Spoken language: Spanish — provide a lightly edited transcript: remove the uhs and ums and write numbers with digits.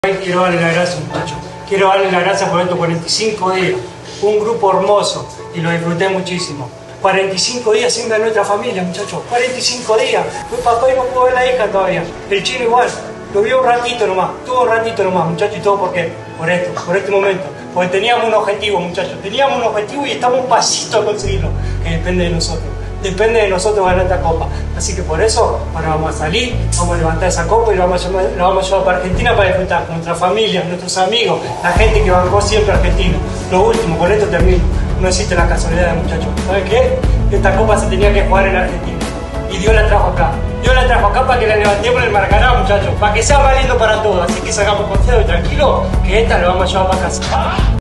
Quiero darle las gracias, muchachos. Quiero darle las gracias por estos 45 días. Un grupo hermoso y lo disfruté muchísimo. 45 días sin ver a nuestra familia, muchachos. 45 días. Fui papá y no puedo ver a la hija todavía. El chino igual. Lo vio un ratito nomás. Tuvo un ratito nomás, muchachos. ¿Y todo por qué? Por este momento. Porque teníamos un objetivo, muchachos. Teníamos un objetivo y estamos un pasito a conseguirlo. Que depende de nosotros. Depende de nosotros ganar esta copa. Así que por eso, ahora vamos a salir, vamos a levantar esa copa y la vamos a llevar para Argentina para disfrutar con nuestra familia, nuestros amigos, la gente que bancó siempre a Argentina. Lo último, con esto termino. No existe la casualidad, muchachos. ¿Saben qué? Esta copa se tenía que jugar en Argentina. Y Dios la trajo acá. Dios la trajo acá para que la levantemos en el Maracaná, muchachos. Para que sea valiendo para todos. Así que salgamos confiados y tranquilos que esta la vamos a llevar para casa.